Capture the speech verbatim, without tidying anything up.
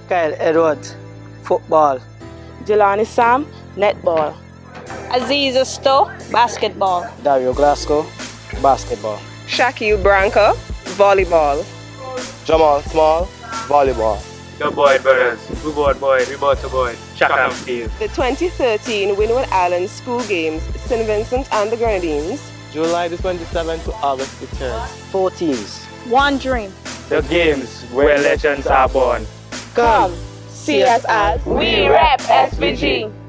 Kyle Edwards, football. Jelani Sam, netball. Aziza Stowe, basketball. Dario Glasgow, basketball. Shaquille Branco, volleyball. Jamal Small, volleyball. Your boy brothers, we board boy, we board to boy, track and field. The twenty thirteen Windward Island School Games, Saint Vincent and the Grenadines. July the twenty-seventh to August the third. Four teams. One dream. The games where legends are born. Come, see us as We Rep S V G.